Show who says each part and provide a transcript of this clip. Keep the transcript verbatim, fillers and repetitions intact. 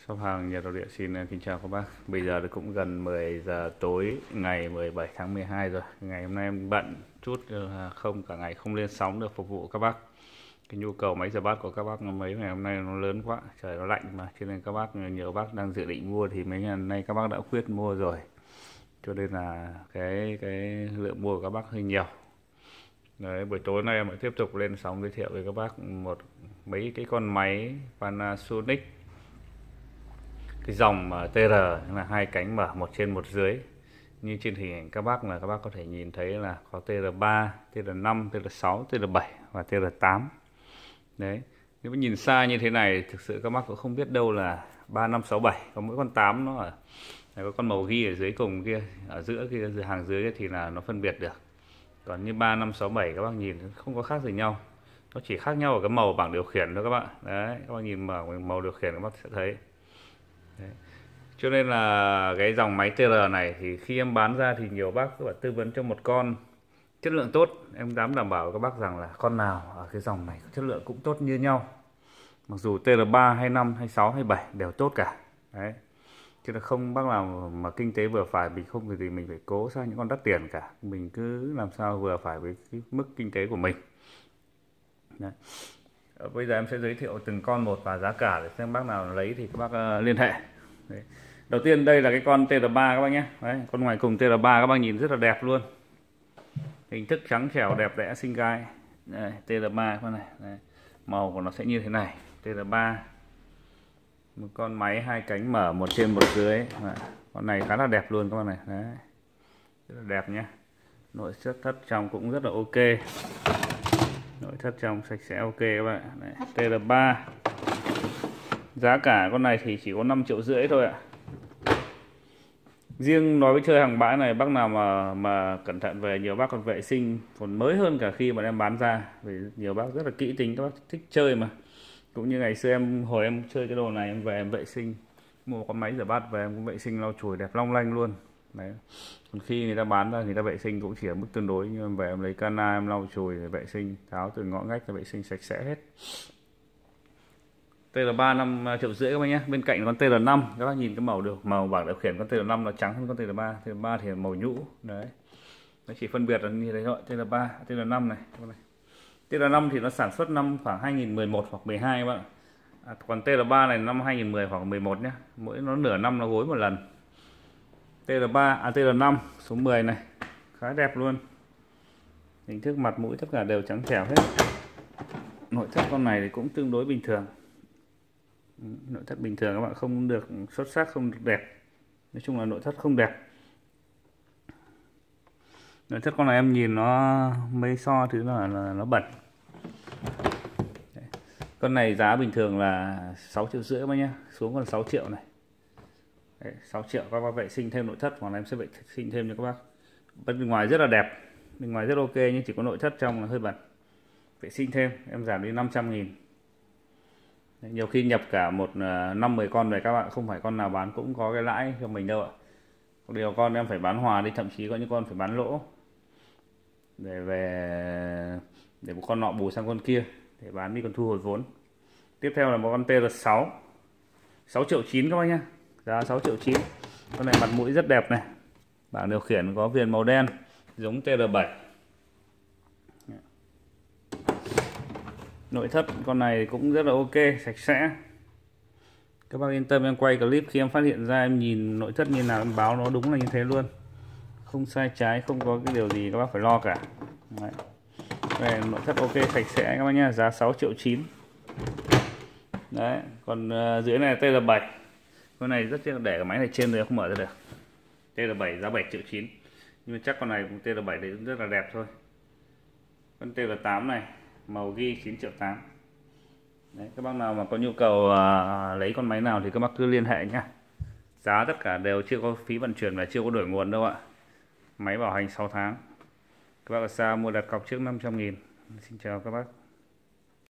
Speaker 1: Shop hàng Nhật Nội Địa xin kính chào các bác. Bây giờ thì cũng gần mười giờ tối ngày mười bảy tháng mười hai rồi. Ngày hôm nay em bận chút không cả ngày không lên sóng được phục vụ các bác. Cái nhu cầu máy rửa bát của các bác mấy ngày hôm nay nó lớn quá, trời nó lạnh mà, cho nên các bác nhiều bác đang dự định mua thì mấy ngày nay các bác đã quyết mua rồi. Cho nên là cái cái lượng mua của các bác hơi nhiều. Đấy, buổi tối nay em lại tiếp tục lên sóng giới thiệu với các bác một mấy cái con máy Panasonic, cái dòng mà tê rờ là hai cánh mở một trên một dưới. Như trên hình ảnh các bác là các bác có thể nhìn thấy là có tê rờ ba, tê rờ năm, tê rờ sáu, tê rờ bảy và tê rờ tám. Đấy, nếu mà nhìn xa như thế này thực sự các bác cũng không biết đâu là ba, năm, sáu, bảy. Có mỗi con tám nó ở có con màu ghi ở dưới cùng kia, ở giữa kia, hàng dưới thì là nó phân biệt được. Còn như ba, năm, sáu, bảy các bác nhìn không có khác gì nhau. Nó chỉ khác nhau ở cái màu bảng điều khiển thôi các bạn. Đấy, các bác nhìn màu, màu điều khiển các bác sẽ thấy. Đấy. Cho nên là cái dòng máy tê rờ này thì khi em bán ra thì nhiều bác các bạn tư vấn cho một con chất lượng tốt, em dám đảm bảo các bác rằng là con nào ở cái dòng này chất lượng cũng tốt như nhau. Mặc dù tê rờ ba hay năm hay sáu hay bảy đều tốt cả. Đấy. Chứ là không bác nào mà kinh tế vừa phải, mình không thì mình phải cố sang những con đắt tiền cả. Mình cứ làm sao vừa phải với cái mức kinh tế của mình. Đấy. Bây giờ em sẽ giới thiệu từng con một và giá cả để xem bác nào lấy thì các bác uh, liên hệ. Đấy. Đầu tiên đây là cái con tê rờ ba các bác nhé. Đấy, con ngoài cùng tê rờ ba các bác nhìn rất là đẹp luôn. Hình thức trắng trẻo đẹp đẽ xinh gai. Đây, tê rờ ba con này. Đây. Màu của nó sẽ như thế này. tê rờ ba. Một con máy hai cánh mở một trên một dưới. Đấy. Con này khá là đẹp luôn các bạn này. Đấy. Rất là đẹp nhé. Nội thất thất trong cũng rất là ok. Nội thất trong sạch sẽ ok các bạn. Đấy. tê rờ ba. Giá cả con này thì chỉ có năm triệu rưỡi thôi ạ. Riêng nói với chơi hàng bãi này, bác nào mà mà cẩn thận về, nhiều bác còn vệ sinh còn mới hơn cả khi mà em bán ra. Vì nhiều bác rất là kỹ tính, các bác thích chơi mà. Cũng như ngày xưa em hồi em chơi cái đồ này em về em vệ sinh, mua con máy rửa bát về em cũng vệ sinh lau chùi đẹp long lanh luôn. Đấy. Còn khi người ta bán ra người ta vệ sinh cũng chỉ ở mức tương đối, nhưng em về em lấy cana em lau chùi để vệ sinh, tháo từ ngõ ngách là vệ sinh sạch sẽ hết. tê rờ ba năm triệu rưỡi các bác nhé. Bên cạnh con tê rờ năm các bác nhìn cái màu được màu bảng điều khiển con tê rờ năm nó trắng hơn con tê rờ ba. tê rờ ba thì màu nhũ. Đấy. Nó chỉ phân biệt là như thế thôi. tê rờ ba, tê rờ năm này. tê rờ năm thì nó sản xuất năm khoảng hai nghìn mười một hoặc mười hai các bạn. À, còn tê rờ ba này năm hai nghìn mười hoặc mười một nhé. Mỗi nó nửa năm nó gối một lần. tê rờ ba à tê rờ năm số mười này khá đẹp luôn. Hình thức mặt mũi tất cả đều trắng trẻo hết. Nội thất con này thì cũng tương đối bình thường. Nội thất bình thường các bạn, không được xuất sắc, không được đẹp. Nói chung là nội thất không đẹp. Nội thất con này em nhìn nó mấy so thứ là, là nó bẩn. Đấy. Con này giá bình thường là sáu triệu rưỡi các bác nhé, xuống còn sáu triệu này. Đấy, sáu triệu các bác vệ sinh thêm nội thất, hoặc là em sẽ vệ sinh thêm cho các bác. Bên ngoài rất là đẹp, bên ngoài rất ok, nhưng chỉ có nội thất trong là hơi bẩn. Vệ sinh thêm em giảm đi năm trăm nghìn. Nhiều khi nhập cả một năm mười con về các bạn, không phải con nào bán cũng có cái lãi cho mình đâu ạ. Có điều con em phải bán hòa đi, thậm chí có những con phải bán lỗ để về để một con nọ bù sang con kia để bán đi còn thu hồi vốn. Tiếp theo là một con tê rờ sáu, sáu triệu chín các bác nhá, giá sáu triệu chín. Con này mặt mũi rất đẹp này, bảng điều khiển có viền màu đen giống tê rờ bảy. Nội thất con này cũng rất là ok, sạch sẽ. Các bác yên tâm, em quay clip khi em phát hiện ra em nhìn nội thất như nào em báo nó đúng là như thế luôn. Không sai trái, không có cái điều gì các bác phải lo cả. Đấy. Đây, nội thất ok, sạch sẽ các bác nhá, giá sáu triệu chín. Đấy, còn uh, dưới này là tê rờ bảy. Con này rất là để cái máy này trên rồi không mở ra được. tê rờ bảy giá bảy triệu chín. Nhưng mà chắc con này cũng tê rờ bảy đấy cũng rất là đẹp thôi. Con tê rờ tám này màu ghi chín triệu tám. Đấy, các bác nào mà có nhu cầu uh, lấy con máy nào thì các bác cứ liên hệ nhé. Giá tất cả đều chưa có phí vận chuyển và chưa có đổi nguồn đâu ạ. Máy bảo hành sáu tháng. Các bác ở xa mua đặt cọc trước năm trăm nghìn. Xin chào các bác.